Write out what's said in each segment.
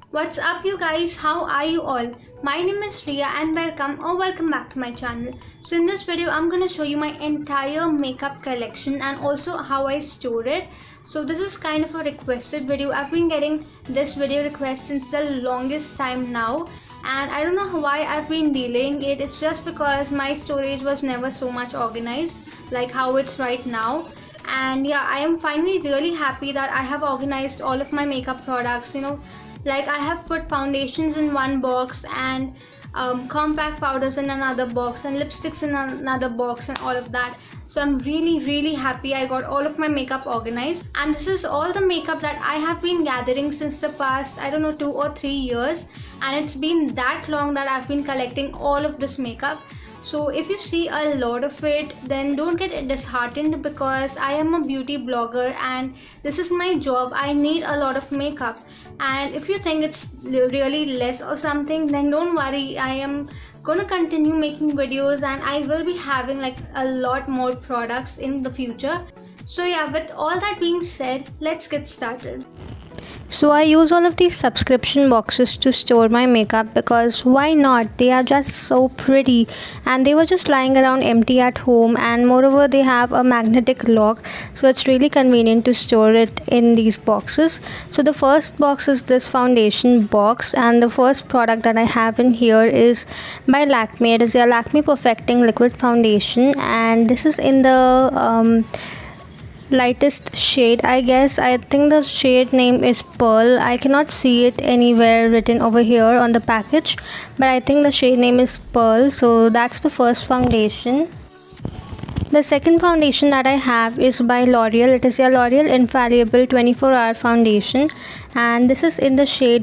What's up you guys, how are you all? My name is Riya and welcome back to my channel. So in this video I'm gonna show you my entire makeup collection and also how I store it. So this is kind of a requested video. I've been getting this video request since the longest time now, and I don't know why I've been delaying it. It's just because my storage was never so much organized like how it's right now. And yeah, I am finally really happy that I have organized all of my makeup products. Like I have put foundations in one box and compact powders in another box and lipsticks in another box and all of that. So I'm really happy I got all of my makeup organized, and this is all the makeup that I have been gathering since the past, I don't know, 2 or 3 years, and it's been that long that I've been collecting all of this makeup. So if you see a lot of it, then don't get disheartened, because I am a beauty blogger and this is my job. I need a lot of makeup, and if you think it's really less or something, then don't worry. I am gonna continue making videos and I will be having like a lot more products in the future. So yeah, with all that being said, let's get started. So I use all of these subscription boxes to store my makeup, because why not? They are just so pretty and they were just lying around empty at home, and moreover they have a magnetic lock, so it's really convenient to store it in these boxes. So the first box is this foundation box, and the first product that I have in here is by Lakme. It is their Lakme Perfecting Liquid Foundation, and this is in the lightest shade, I guess. I think the shade name is Pearl. I cannot see it anywhere written over here on the package, but I think the shade name is Pearl. So that's the first foundation. The second foundation that I have is by L'Oreal. It is a L'Oreal Infallible 24-hour foundation, and this is in the shade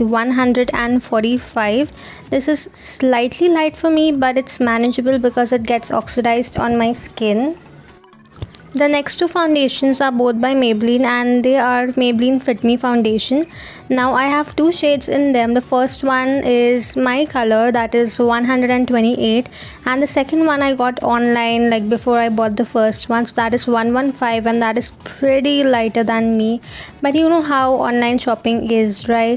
145. This is slightly light for me, but it's manageable because it gets oxidized on my skin. The next two foundations are both by Maybelline, and they are Maybelline Fit Me foundation. Now I have two shades in them. The first one is my color, that is 128, and the second one I got online like before I bought the first one, so that is 115, and that is pretty lighter than me, but you know how online shopping is, right?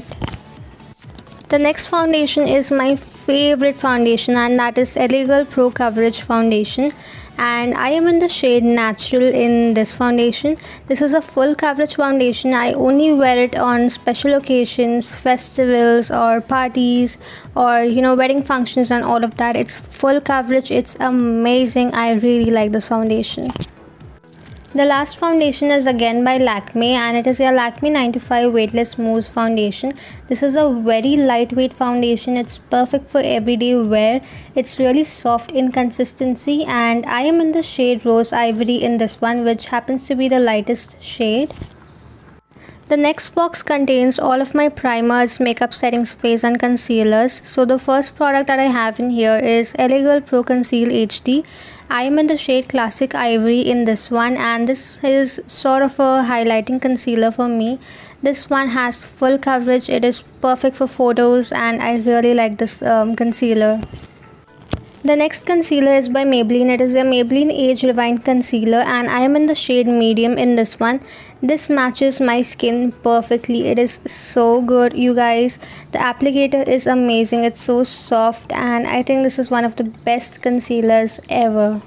The next foundation is my favorite foundation, and that is LA Girl Pro Coverage foundation, and I am in the shade Natural in this foundation. This is a full coverage foundation. I only wear it on special occasions, festivals or parties, or wedding functions and all of that. It's full coverage. It's amazing. I really like this foundation. The last foundation is again by Lakme, and it is a Lakme 95 Weightless Mousse foundation. This is a very lightweight foundation. It's perfect for everyday wear. It's really soft in consistency, and I am in the shade Rose Ivory in this one, which happens to be the lightest shade. The next box contains all of my primers, makeup setting sprays and concealers. So the first product that I have in here is LA Girl Pro Conceal HD. I am in the shade Classic Ivory in this one, and this is sort of a highlighting concealer for me. This one has full coverage. It is perfect for photos, and I really like this concealer. The next concealer is by Maybelline. It is a Maybelline Age Rewind Concealer, and I am in the shade Medium in this one. This matches my skin perfectly. It is so good, you guys. The applicator is amazing. It's so soft, and I think this is one of the best concealers ever.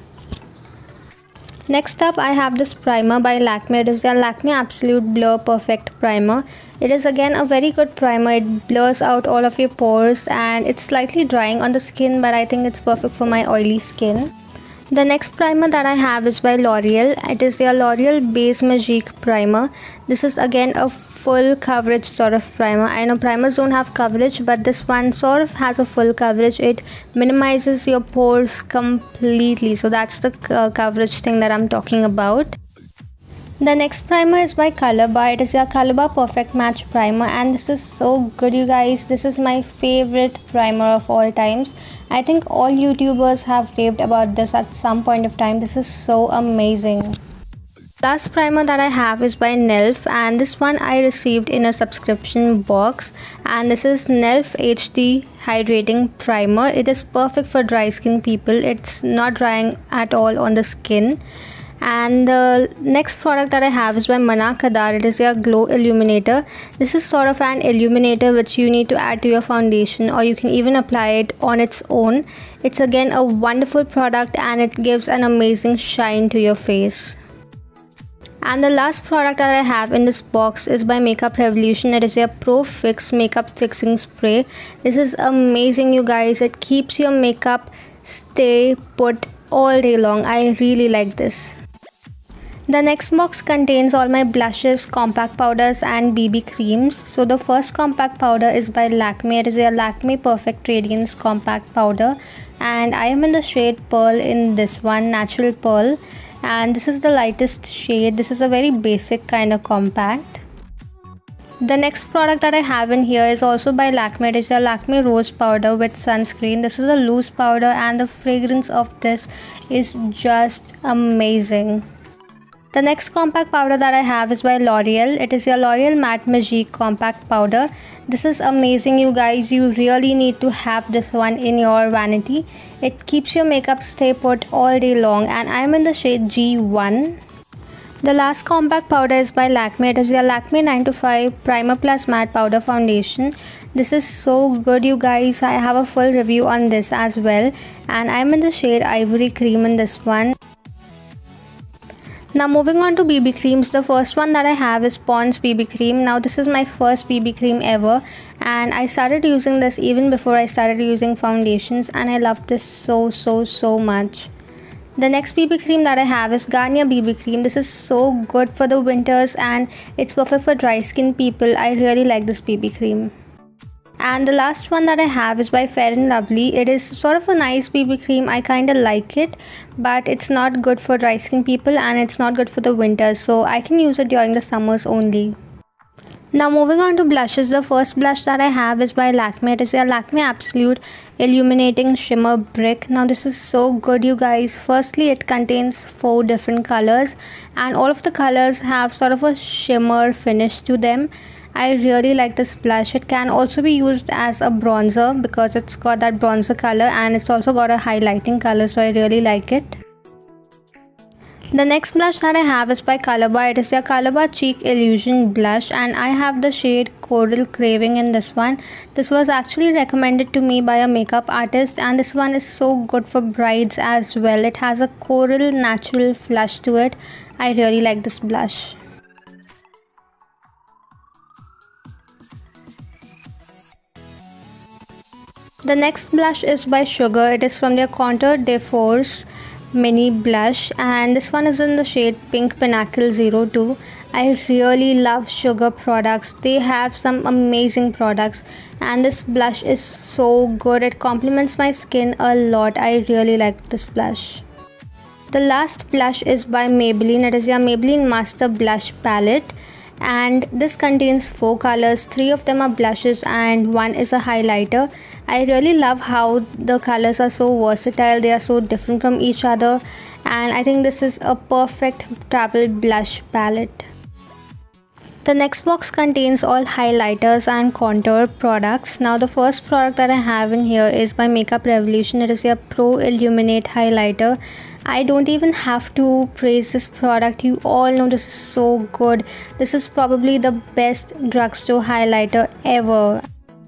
Next up, I have this primer by Lakme. It is a Lakme Absolute Blur Perfect Primer. It is again a very good primer. It blurs out all of your pores, and it's slightly drying on the skin, but I think it's perfect for my oily skin. The next primer that I have is by L'Oreal. It is their L'Oreal Base Magique Primer. This is again a full coverage sort of primer. I know primers don't have coverage, but this one sort of has a full coverage. It minimizes your pores completely. So that's the coverage thing that I'm talking about. The next primer is by Colorbar. It is a Colorbar Perfect Match Primer, and this is so good, you guys. This is my favorite primer of all times. I think all YouTubers have raved about this at some point of time. This is so amazing. Last primer that I have is by Nelf, and this one I received in a subscription box, and this is Nelf HD Hydrating Primer. It is perfect for dry skin people. It's not drying at all on the skin. And the next product that I have is by Mana Kadar. It is a glow illuminator. This is sort of an illuminator which you need to add to your foundation, or you can even apply it on its own. It's again a wonderful product and it gives an amazing shine to your face. And the last product that I have in this box is by Makeup Revolution. It is a Pro Fix Makeup Fixing Spray. This is amazing, you guys. It keeps your makeup stay put all day long. I really like this. The next box contains all my blushes, compact powders and BB creams. So the first compact powder is by Lakme. It is a Lakme Perfect Radiance Compact Powder. And I am in the shade Pearl in this one, Natural Pearl. And this is the lightest shade. This is a very basic kind of compact. The next product that I have in here is also by Lakme. It is a Lakme Rose Powder with Sunscreen. This is a loose powder and the fragrance of this is just amazing. The next compact powder that I have is by L'Oreal. It is a L'Oreal Matte Magique Compact Powder. This is amazing, you guys. You really need to have this one in your vanity. It keeps your makeup stay put all day long, and I am in the shade G1. The last compact powder is by Lakme. It is a Lakme 9 to 5 Primer Plus Matte Powder Foundation. This is so good, you guys. I have a full review on this as well, and I am in the shade Ivory Cream in this one. Now moving on to BB creams, the first one that I have is Pond's BB cream. Now this is my first BB cream ever, and I started using this even before I started using foundations, and I love this so much. The next BB cream that I have is Garnier BB cream. This is so good for the winters and it's perfect for dry skin people. I really like this BB cream. And the last one that I have is by Fair & Lovely. It is sort of a nice BB cream. I kind of like it, but it's not good for dry skin people and it's not good for the winters, so I can use it during the summers only. Now moving on to blushes, the first blush that I have is by Lakme. It is a Lakme Absolute Illuminating Shimmer Brick. Now this is so good, you guys. Firstly, it contains 4 different colors and all of the colors have sort of a shimmer finish to them. I really like this blush. It can also be used as a bronzer because it's got that bronzer color and it's also got a highlighting color, so I really like it. The next blush that I have is by Colorbar. It is a Colorbar Cheek Illusion Blush and I have the shade Coral Craving in this one. This was actually recommended to me by a makeup artist and this one is so good for brides as well. It has a coral natural flush to it. I really like this blush. The next blush is by Sugar. It is from their Contour de Force Mini Blush and this one is in the shade Pink Pinnacle 02. I really love Sugar products. They have some amazing products and this blush is so good. It complements my skin a lot. I really like this blush. The last blush is by Maybelline. It is a Maybelline Master Blush Palette. And this contains 4 colors. 3 of them are blushes and 1 is a highlighter. I really love how the colors are so versatile. They are so different from each other and I think this is a perfect travel blush palette. The next box contains all highlighters and contour products. Now the first product that I have in here is by Makeup Revolution. It is a Pro Illuminate Highlighter. I don't even have to praise this product. You all know this is so good. This is probably the best drugstore highlighter ever.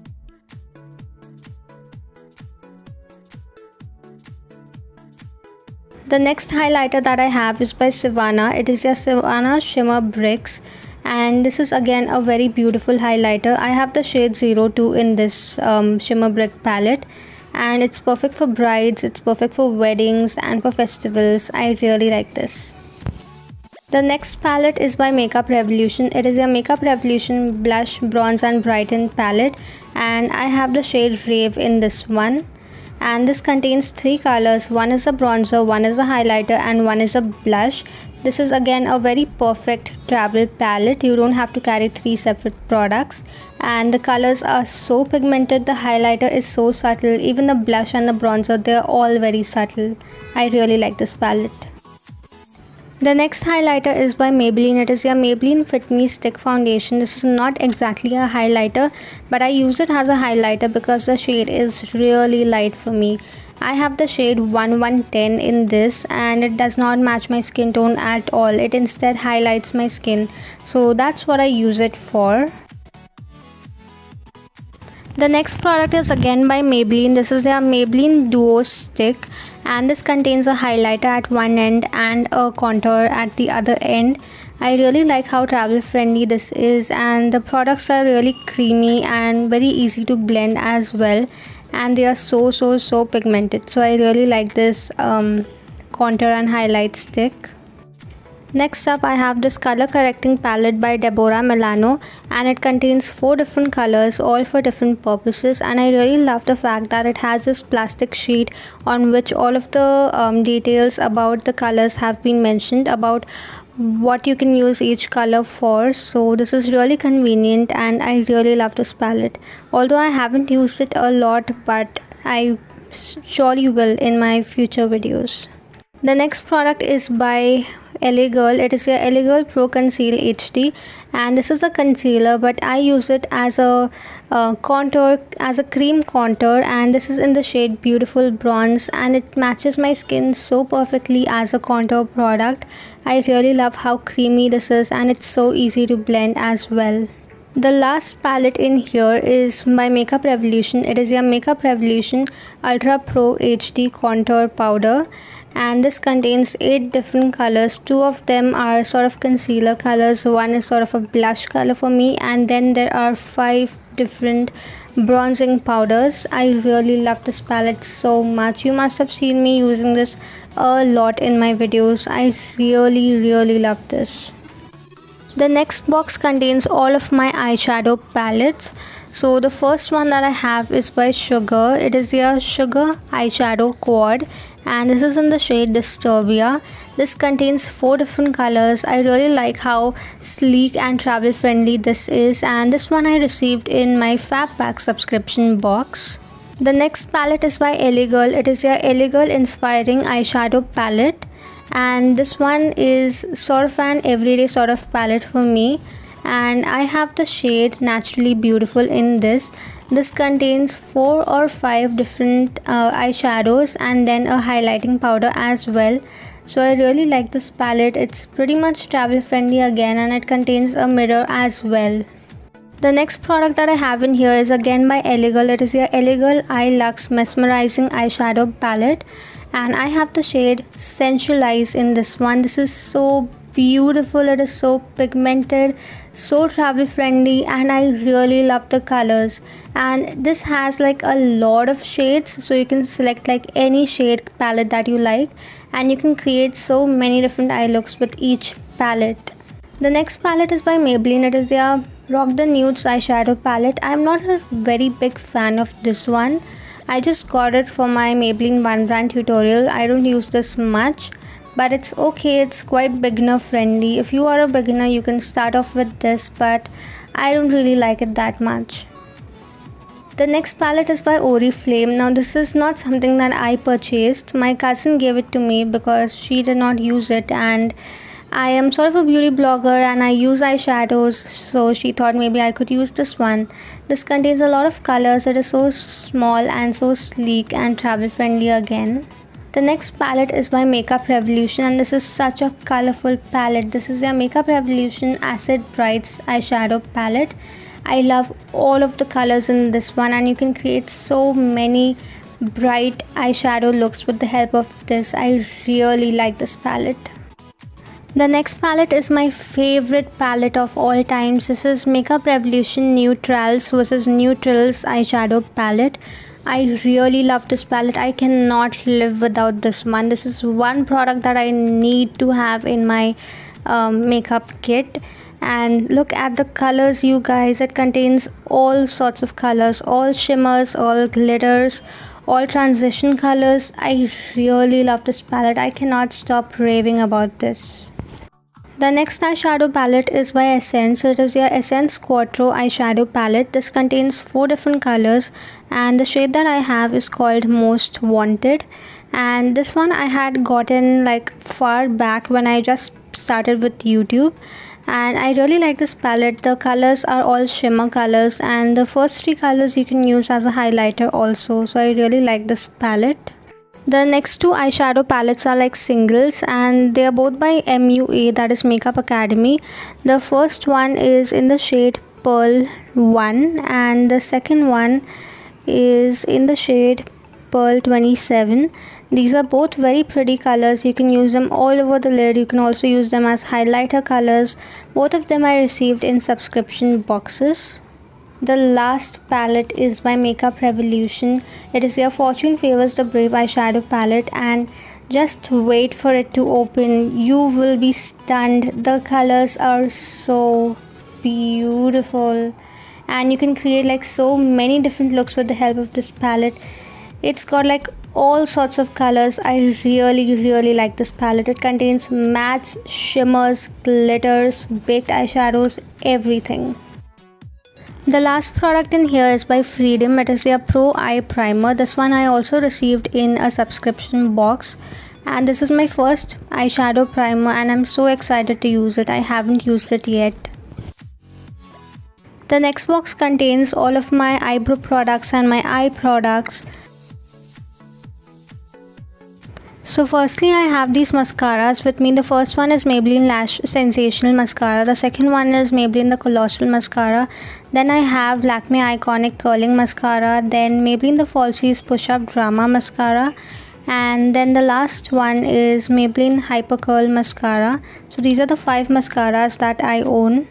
The next highlighter that I have is by Savannah. It is a Savannah Shimmer Bricks and this is again a very beautiful highlighter. I have the shade 02 in this Shimmer Brick palette and it's perfect for brides, it's perfect for weddings and for festivals. I really like this. The next palette is by Makeup Revolution. It is a Makeup Revolution Blush, Bronze and Brighten palette and I have the shade Rave in this one. And this contains 3 colors. 1 is a bronzer, 1 is a highlighter and 1 is a blush. This is again a very perfect travel palette. You don't have to carry 3 separate products and the colors are so pigmented. The highlighter is so subtle. Even the blush and the bronzer, they're all very subtle. I really like this palette. The next highlighter is by Maybelline. It is a Maybelline Fit Me Stick Foundation. This is not exactly a highlighter, but I use it as a highlighter because the shade is really light for me. I have the shade 1110 in this, and it does not match my skin tone at all. It instead highlights my skin, so that's what I use it for. The next product is again by Maybelline. This is their Maybelline Duo Stick, and this contains a highlighter at one end and a contour at the other end. I really like how travel friendly this is, and the products are really creamy and very easy to blend as well, and they are so pigmented. So I really like this contour and highlight stick. Next up, I have this color correcting palette by Deborah Milano, and it contains 4 different colors, all for different purposes. And I really love the fact that it has this plastic sheet on which all of the details about the colors have been mentioned, about what you can use each color for. So this is really convenient, and I really love this palette. Although I haven't used it a lot, but I surely will in my future videos. The next product is by LA Girl. It is a LA Girl Pro Conceal HD, and this is a concealer, but I use it as a contour, as a cream contour, and this is in the shade Beautiful Bronze, and it matches my skin so perfectly as a contour product. I really love how creamy this is, and it's so easy to blend as well. The last palette in here is by Makeup Revolution. It is your Makeup Revolution Ultra Pro HD Contour Powder, and this contains 8 different colors. 2 of them are sort of concealer colors, 1 is sort of a blush color for me, and then there are 5 different bronzing powders. I really love this palette so much. You must have seen me using this a lot in my videos. I really love this. The next box contains all of my eyeshadow palettes. So the first one that I have is by Sugar. It is your Sugar Eyeshadow Quad, and this is in the shade Disturbia. This contains 4 different colors. I really like how sleek and travel friendly this is, and this one I received in my Fab Pack subscription box. The next palette is by LA Girl. It is your LA Girl Inspiring Eyeshadow Palette, and this one is sort of an everyday sort of palette for me, and I have the shade Naturally Beautiful in this. This contains 4 or 5 different eyeshadows and then a highlighting powder as well. So I really like this palette. It's pretty much travel friendly again, and it contains a mirror as well. The next product that I have in here is again by LA Girl. It is your LA Girl Eye Luxe Mesmerizing Eyeshadow Palette, and I have the shade Sensualize in this one. This is so beautiful. It is so pigmented, so travel friendly, and I really love the colors. And this has like a lot of shades, so you can select like any shade palette that you like, and you can create so many different eye looks with each palette. The next palette is by Maybelline. It is their Rock the Nudes eyeshadow palette. I'm not a very big fan of this one. I just got it for my Maybelline One Brand tutorial. I don't use this much, but it's okay. It's quite beginner friendly. If you are a beginner, you can start off with this, but I don't really like it that much. The next palette is by Oriflame. Now this is not something that I purchased. My cousin gave it to me because she did not use it, and I am sort of a beauty blogger and I use eyeshadows, so she thought maybe I could use this one. This contains a lot of colors. It is so small and so sleek and travel friendly again. The next palette is by Makeup Revolution, and this is such a colorful palette. This is their Makeup Revolution Acid Brights eyeshadow palette. I love all of the colors in this one, and you can create so many bright eyeshadow looks with the help of this. I really like this palette. The next palette is my favorite palette of all times. This is Makeup Revolution Neutrals versus Neutrals eyeshadow palette. I really love this palette. I cannot live without this one. This is one product that I need to have in my makeup kit. And look at the colors, you guys. It contains all sorts of colors, all shimmers, all glitters, all transition colors. I really love this palette. I cannot stop raving about this. The next eyeshadow palette is by Essence. It is your Essence Quattro eyeshadow palette. This contains 4 different colors, and the shade that I have is called Most Wanted. And this one I had gotten like far back when I just started with YouTube. And I really like this palette. The colors are all shimmer colors, and the first 3 colors you can use as a highlighter also. So I really like this palette. The next two eyeshadow palettes are like singles and they are both by MUA, that is Makeup Academy. The first one is in the shade Pearl 1 and the second one is in the shade Pearl 27. These are both very pretty colors. You can use them all over the lid. You can also use them as highlighter colors. Both of them I received in subscription boxes. The last palette is by Makeup Revolution. It is their Fortune Favors the Brave eyeshadow palette, and just wait for it to open. You will be stunned. The colors are so beautiful and you can create like so many different looks with the help of this palette. It's got like all sorts of colors. I really like this palette. It contains mattes, shimmers, glitters, baked eyeshadows, everything. The last product in here is by Freedom. It is their Pro Eye Primer. This one I also received in a subscription box, and this is my first eyeshadow primer and I'm so excited to use it. I haven't used it yet. The next box contains all of my eyebrow products and my eye products. So firstly, I have these mascaras with me. The first one is Maybelline Lash Sensational Mascara. The second one is Maybelline the Colossal Mascara. Then I have Lakme Iconic Curling Mascara. Then Maybelline the Falsies Push Up Drama Mascara. And then the last one is Maybelline Hyper Curl Mascara. So these are the 5 mascaras that I own.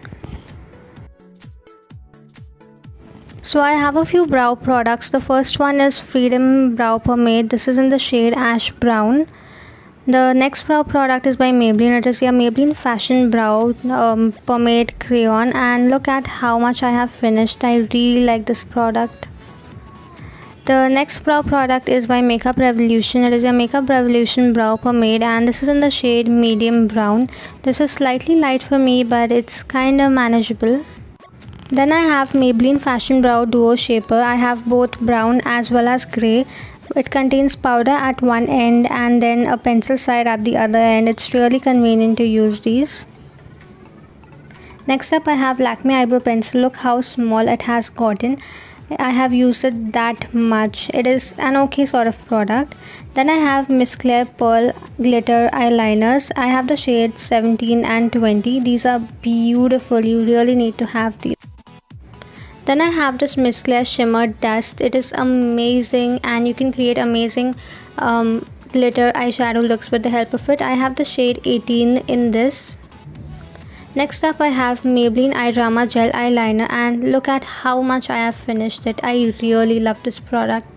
So I have a few brow products. The first one is Freedom Brow Pomade. This is in the shade Ash Brown. The next brow product is by Maybelline. It is your Maybelline Fashion Brow Pomade Crayon, and look at how much I have finished. I really like this product. The next brow product is by Makeup Revolution. It is your Makeup Revolution Brow Pomade and this is in the shade Medium Brown. This is slightly light for me but it's kind of manageable. Then I have Maybelline Fashion Brow Duo Shaper. I have both brown as well as grey. It contains powder at one end and then a pencil side at the other end. It's really convenient to use these. Next up I have Lakme Eyebrow Pencil. Look how small it has gotten. I have used it that much. It is an okay sort of product. Then I have Miss Claire Pearl Glitter Eyeliners. I have the shades 17 and 20. These are beautiful. You really need to have these. Then I have this Miss Claire Shimmer Dust. It is amazing and you can create amazing glitter eyeshadow looks with the help of it. I have the shade 18 in this. Next up I have Maybelline Eye Drama Gel Eyeliner and look at how much I have finished it. I really love this product.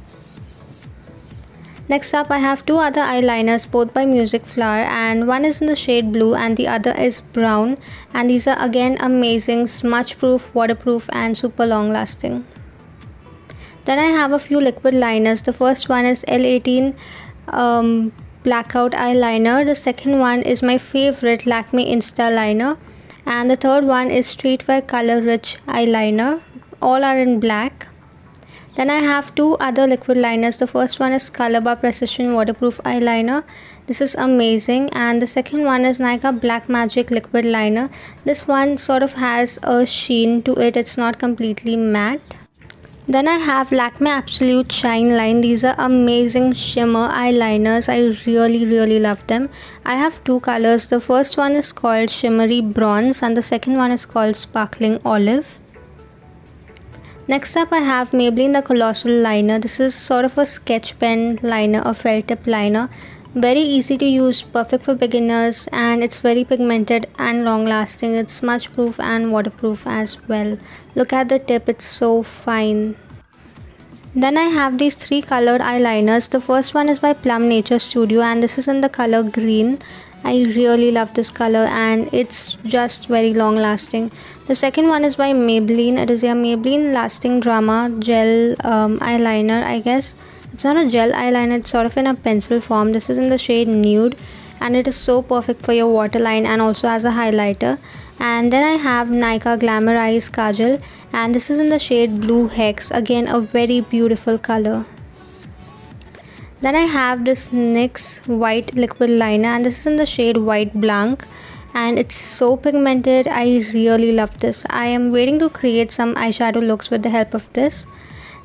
Next up I have two other eyeliners, both by Music Flower, and one is in the shade blue and the other is brown, and these are again amazing, smudge proof, waterproof and super long lasting. Then I have a few liquid liners. The first one is L18 Blackout Eyeliner. The second one is my favorite Lakme Insta Liner, and the third one is Streetwear Color Rich Eyeliner. All are in black. Then I have two other liquid liners. The first one is Color Bar Precision Waterproof Eyeliner. This is amazing. And the second one is Nykaa Black Magic Liquid Liner. This one sort of has a sheen to it. It's not completely matte. Then I have Lakme Absolute Shine Line. These are amazing shimmer eyeliners. I really love them. I have two colors. The first one is called Shimmery Bronze and the second one is called Sparkling Olive. Next up I have Maybelline the Colossal Liner. This is sort of a sketch pen liner, a felt tip liner. Very easy to use, perfect for beginners, and it's very pigmented and long lasting. It's smudge proof and waterproof as well. Look at the tip, it's so fine. Then I have these three colored eyeliners. The first one is by Plum Nature Studio and this is in the color green. I really love this color and it's just very long lasting. The second one is by Maybelline. It is a Maybelline Lasting Drama Gel Eyeliner, I guess. It's not a gel eyeliner, it's sort of in a pencil form. This is in the shade Nude and it is so perfect for your waterline and also as a highlighter. And then I have Nykaa Glamour Eyes Kajal and this is in the shade Blue Hex. Again, a very beautiful color. Then I have this NYX White Liquid Liner and this is in the shade White Blanc and it's so pigmented. I really love this. I am waiting to create some eyeshadow looks with the help of this.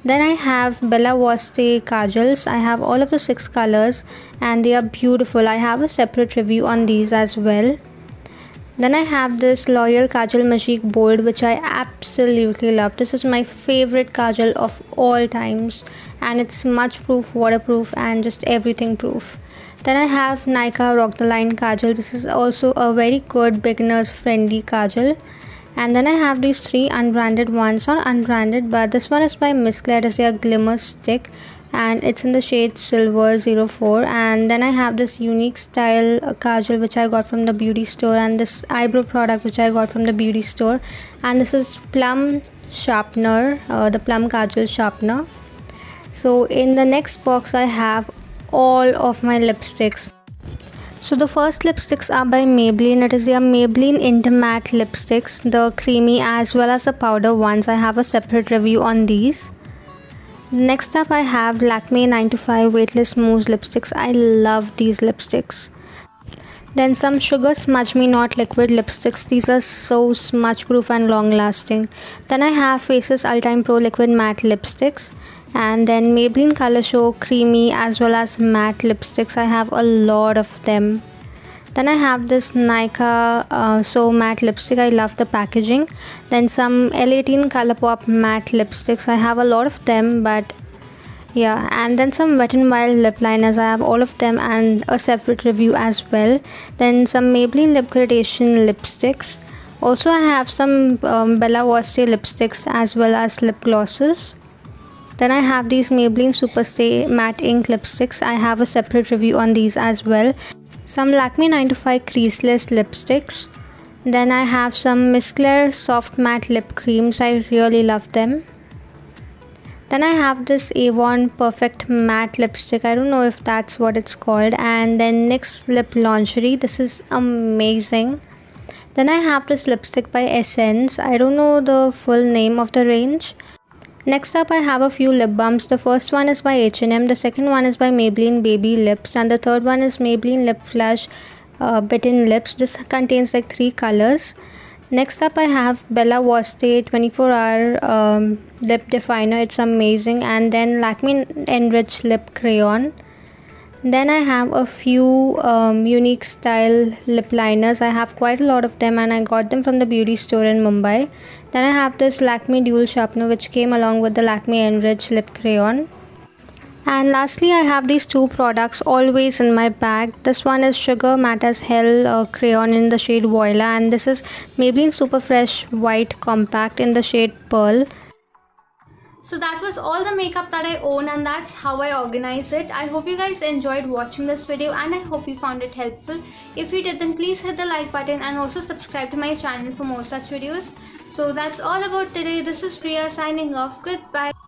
Then I have Bella Voste kajals. I have all of the 6 colors and they are beautiful. I have a separate review on these as well. Then I have this L'Oreal Kajal Magique Bold, which I absolutely love. This is my favorite kajal of all times, and it's smudge proof, waterproof, and just everything proof. Then I have Nykaa Rock the Line Kajal. This is also a very good beginners friendly kajal. And then I have these 3 unbranded ones, not unbranded, but this one is by Miss Claire. It is a glimmer stick and it's in the shade Silver 04. And then I have this unique style kajal which I got from the beauty store, and this eyebrow product which I got from the beauty store, and this is plum sharpener, the plum kajal sharpener. So in the next box I have all of my lipsticks. So the first lipsticks are by Maybelline. It is their Maybelline Inti-Matte Lipsticks, the creamy as well as the powder ones. I have a separate review on these. Next up I have Lakme 9 to 5 Weightless Mousse Lipsticks. I love these lipsticks. Then some Sugar Smudge Me Not Liquid Lipsticks. These are so smudge proof and long lasting. Then I have Faces All Time Pro Liquid Matte Lipsticks. And then Maybelline Color Show Creamy as well as matte lipsticks. I have a lot of them. Then I have this Nykaa So Matte Lipstick. I love the packaging. Then some L18 Colourpop Matte Lipsticks. I have a lot of them, but yeah. And then some Wet n Wild lip liners. I have all of them and a separate review as well. Then some Maybelline Lip Gradation lipsticks. Also I have some Bella Voste lipsticks as well as lip glosses. Then I have these Maybelline Superstay Matte Ink Lipsticks. I have a separate review on these as well. Some Lakme 9 to 5 Creaseless Lipsticks. Then I have some Miss Claire Soft Matte Lip Creams. I really love them. Then I have this Avon Perfect Matte Lipstick. I don't know if that's what it's called. And then NYX Lip Lingerie. This is amazing. Then I have this lipstick by Essence. I don't know the full name of the range. Next up I have a few lip balms. The first one is by H&M, the second one is by Maybelline Baby Lips, and the third one is Maybelline Lip Flush Bitten Lips. This contains like 3 colors. Next up I have Bella Voste 24-hour lip definer. It's amazing. And then Lakme Enrich Lip Crayon. Then I have a few unique style lip liners. I have quite a lot of them and I got them from the beauty store in Mumbai. Then I have this Lakme Dual Sharpener which came along with the Lakme Enrich Lip Crayon. And lastly I have these 2 products always in my bag. This one is Sugar Matte as Hell crayon in the shade Voila, and this is Maybelline Super Fresh White Compact in the shade Pearl. So that was all the makeup that I own, and that's how I organize it. I hope you guys enjoyed watching this video and I hope you found it helpful. If you did, then please hit the like button and also subscribe to my channel for more such videos. So that's all about today. This is Riya signing off. Goodbye.